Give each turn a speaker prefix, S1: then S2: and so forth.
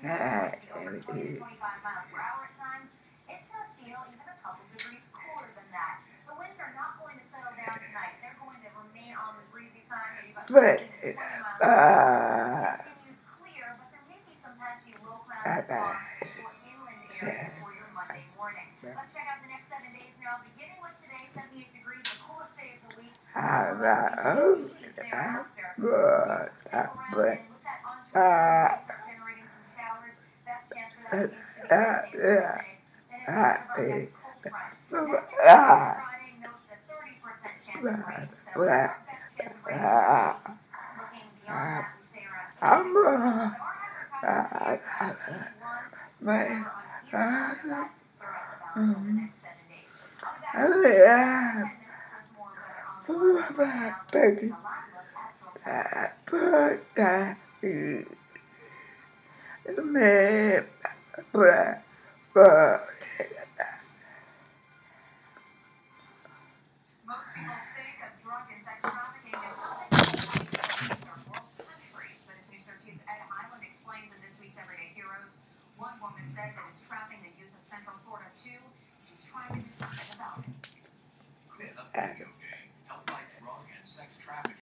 S1: miles per hour at times. It's going to feel even a couple degrees cooler than that. The winds are not going to settle down tonight. They're going to remain on the breezy side, maybe about 15 to 20 miles per hour. Continue clear, but there may be some patchy low clouds and fog for inland areas for your Monday morning. Let's check out the next 7 days now. Beginning with today, 78 degrees, the coolest day of the week. Generating some showers. Best chance for that is to be Thursday. Then it picks up our next cold front. Friday, note the 30% chance of rain. So our best chance of rain is looking beyond that. We stay around 50%. So our average one on either side of that throughout the balance of the next 7 days. I'll be back in 10 minutes with more weather on the line. Now, let's take a live look at most people think of drug and sex trafficking as something that takes place in third world countries, but as News 13's Ed Hyland explains in this week's Everyday Heroes, one woman says it is trapping the youth of Central Florida too. She's trying to do something about it.